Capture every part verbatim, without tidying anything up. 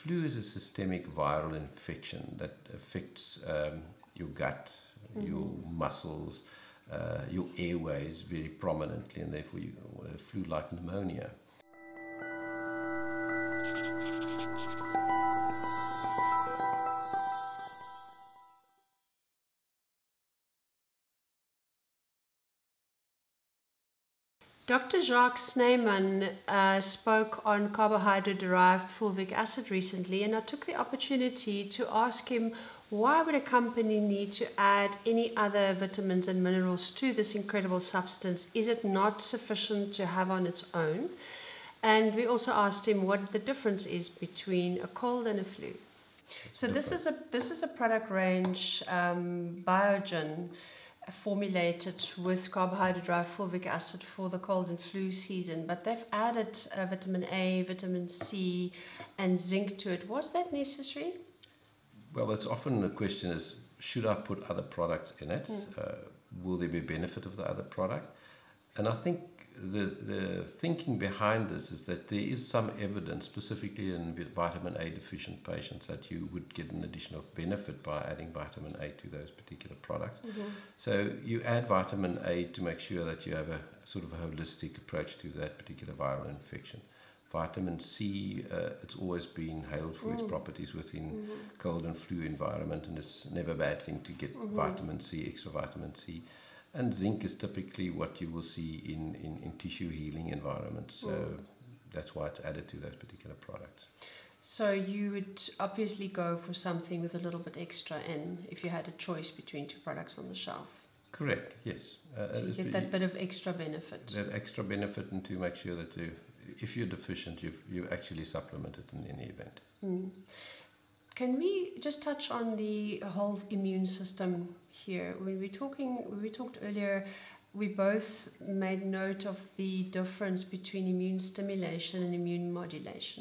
flu is a systemic viral infection that affects um, your gut, mm-hmm. your muscles, uh, your airways very prominently, and therefore you uh, flu-like pneumonia. Doctor Jacques Snyman uh, spoke on carbohydrate-derived fulvic acid recently, and I took the opportunity to ask him, why would a company need to add any other vitamins and minerals to this incredible substance? Is it not sufficient to have on its own? And we also asked him what the difference is between a cold and a flu. So this is a this is a product range, um, Biogen, formulated with carbohydrate-derived fulvic acid for the cold and flu season, but they've added uh, vitamin A, vitamin C, and zinc to it. Was that necessary? Well, it's often the question is, should I put other products in it? Mm. Uh, will there be benefit of the other product? And I think the the thinking behind this is that there is some evidence, specifically in vitamin A deficient patients, that you would get an additional benefit by adding vitamin A to those particular products. Mm-hmm. So you add vitamin A to make sure that you have a sort of a holistic approach to that particular viral infection. Vitamin C, uh, it's always been hailed for mm. its properties within mm-hmm. cold and flu environment, and it's never a bad thing to get mm-hmm. vitamin C, extra vitamin C. And zinc is typically what you will see in, in, in tissue healing environments. So mm. that's why it's added to those particular products. So you would obviously go for something with a little bit extra in if you had a choice between two products on the shelf. Correct, yes. Uh, so you get that bit of extra benefit. That extra benefit, and to make sure that you, if you're deficient, you've, you actually supplement it in any event. Mm. Can we just touch on the whole immune system here? When we talking, when we talked earlier, we both made note of the difference between immune stimulation and immune modulation.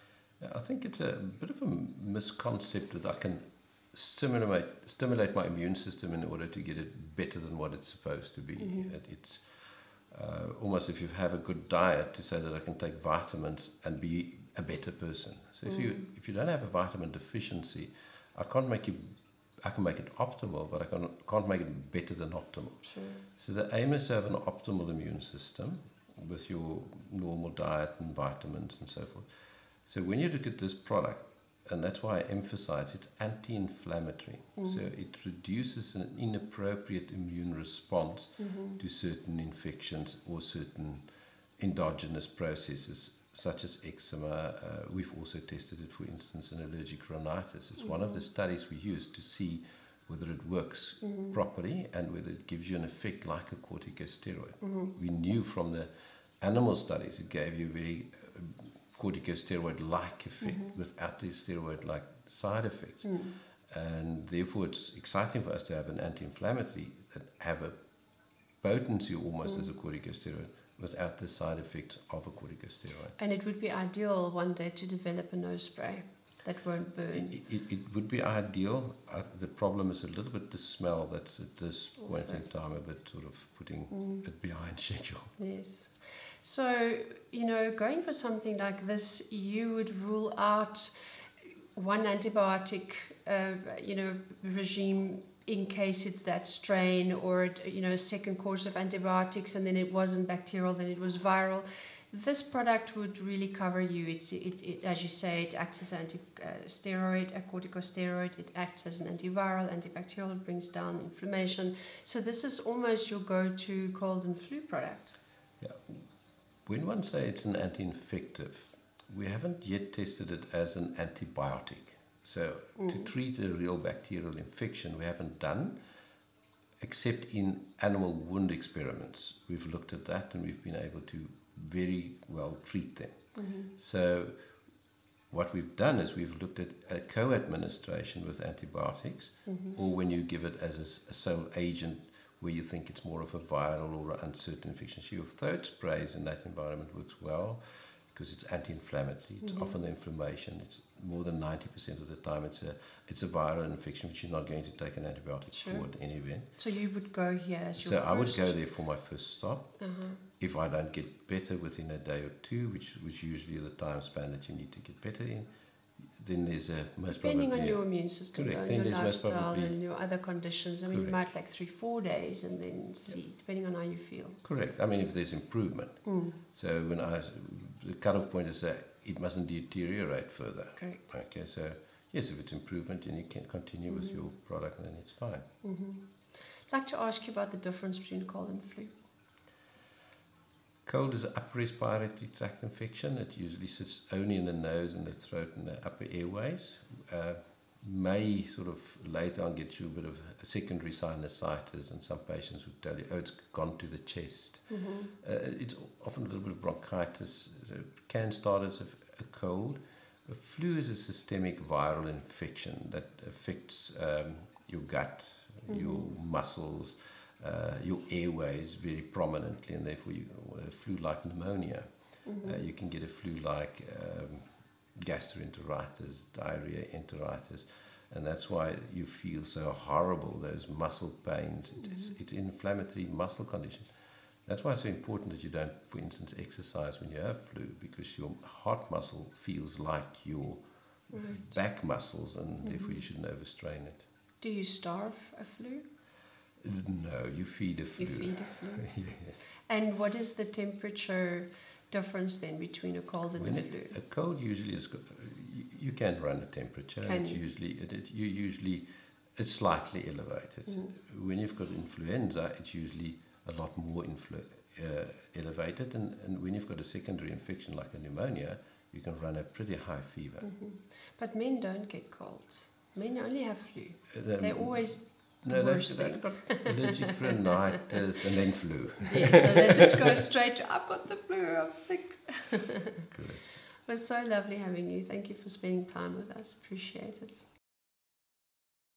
I think it's a bit of a misconcept that I can stimulate stimulate my immune system in order to get it better than what it's supposed to be. Mm-hmm. It, it's uh, almost if you have a good diet to say that I can take vitamins and be a better person. So if mm. you if you don't have a vitamin deficiency, I can't make you I can make it optimal, but I can, can't make it better than optimal. Sure. So the aim is to have an optimal immune system with your normal diet and vitamins and so forth. So when you look at this product, and that's why I emphasize it's anti-inflammatory. Mm. So it reduces an inappropriate immune response mm-hmm. to certain infections or certain endogenous processes, such as eczema. Uh, we've also tested it, for instance, in allergic rhinitis. It's mm-hmm. one of the studies we use to see whether it works mm-hmm. properly and whether it gives you an effect like a corticosteroid. Mm-hmm. We knew from the animal studies it gave you a very uh, corticosteroid-like effect mm-hmm. without the steroid-like side effects. Mm. And therefore it's exciting for us to have an anti-inflammatory that have a potency almost mm. as a corticosteroid, without the side effects of a corticosteroid. And it would be ideal one day to develop a nose spray that won't burn. It, it, it would be ideal. Uh, the problem is a little bit the smell that's at this point also in time a bit sort of putting mm. it behind schedule. Yes. So, you know, going for something like this, you would rule out one antibiotic, uh, you know, regime in case it's that strain, or, you know, a second course of antibiotics and then it wasn't bacterial, then it was viral. This product would really cover you. It's, it, it, as you say, it acts as an anti-steroid, a corticosteroid. It acts as an antiviral, antibacterial. It brings down inflammation. So this is almost your go-to cold and flu product. Yeah. When one say it's an anti-infective, we haven't yet tested it as an antibiotic. So mm. to treat a real bacterial infection, we haven't done, except in animal wound experiments. We've looked at that and we've been able to very well treat them. Mm-hmm. So what we've done is we've looked at a co-administration with antibiotics, mm-hmm. or when you give it as a, a sole agent where you think it's more of a viral or uncertain infection. So your throat sprays in that environment works well because it's anti-inflammatory. It's mm-hmm. often the inflammation. It's more than ninety percent of the time it's a it's a viral infection which you're not going to take an antibiotic sure. for in any event. So you would go here as your So first... I would go there for my first stop. Uh-huh. If I don't get better within a day or two, which which usually the time span that you need to get better in, then there's a most Depending probably... on your immune system, Correct. though, Then and your there's most lifestyle probably- and your other conditions. I mean, you Correct. might like three, four days and then see, depending on how you feel. Correct. I mean, if there's improvement. Mm. So when I, the cutoff point is that it mustn't deteriorate further. Correct. Okay, so yes, if it's improvement, then you can continue Mm-hmm. with your product, and then it's fine. Mm-hmm. I'd like to ask you about the difference between cold and flu. Cold is an upper respiratory tract infection. It usually sits only in the nose and the throat and the upper airways. Uh, may sort of later on get you a bit of a secondary sinusitis, and some patients would tell you, oh, it's gone to the chest. Mm-hmm. Uh, it's often a little bit of bronchitis. So it can start as a, a cold. A flu is a systemic viral infection that affects um, your gut, Mm-hmm. your muscles, uh, your airways very prominently, and therefore you, a flu like pneumonia. Mm-hmm. Uh, you can get a flu like um, gastroenteritis, diarrhea, enteritis, and that's why you feel so horrible, those muscle pains. It's, Mm-hmm. it's inflammatory muscle condition. That's why it's so important that you don't, for instance, exercise when you have flu, because your heart muscle feels like your Right. back muscles, and Mm-hmm. therefore you shouldn't overstrain it. Do you starve a flu? No, you feed a flu. You feed a flu. Yeah. And what is the temperature difference then between a cold and When a it, flu? a cold usually is, go- you, you can run a temperature. Can It's you? usually, it, it, you usually, it's slightly elevated. Mm. When you've got influenza, it's usually a lot more influ- uh, elevated, and, and when you've got a secondary infection like a pneumonia, you can run a pretty high fever. Mm-hmm. But men don't get colds. Men only have flu. Uh, They're always the no, worst they've, thing. they've got allergic rhinitis and then flu. Yes, so they just go straight to, I've got the flu, I'm sick. Correct. It was so lovely having you. Thank you for spending time with us. Appreciate it.